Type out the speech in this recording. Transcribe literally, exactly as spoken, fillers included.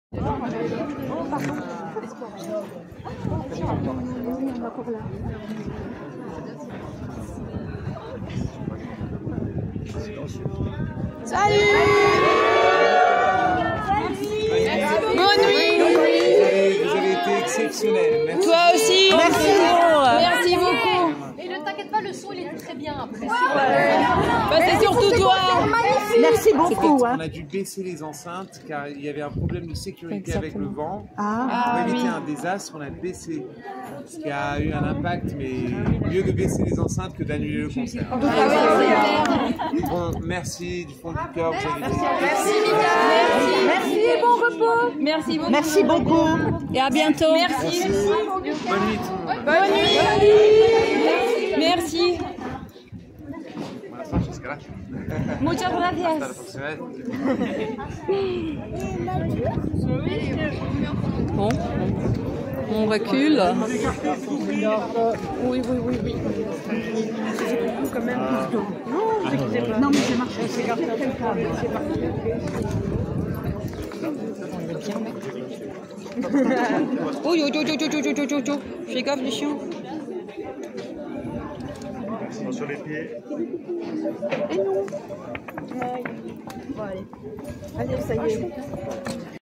Oh, pardon. Salut. Bonne nuit. Vous avez, vous avez été exceptionnel. Merci. Toi aussi. Merci. Merci beaucoup. Et ne t'inquiète pas, le son il est très bien après. Bah, c'est surtout toi. Merci beaucoup. On a dû baisser les enceintes car il y avait un problème de sécurité avec le vent. Ah, Pour éviter oui. un désastre, on a baissé. Ce qui a eu un impact, mais mieux de baisser les enceintes que d'annuler le concert. Bon, merci du fond du cœur. Vous avez été Merci, merci et bon repos. Merci beaucoup. Merci beaucoup. Et à bientôt. Merci. Bonne nuit tout le monde. Bonne nuit. Merci. Buenas noches, gracias. Muchas Hasta la gracias. próxima vez. Bon, on recule. Oui, oui, oui, oui. Non, mais ça marche. C'est grave. Oh, yo, yo, yo, yo, yo, yo, yo, yo. Fais gaffe, les chiens. Sur les pieds. Et non. Bon, allez. Allez, ça y est.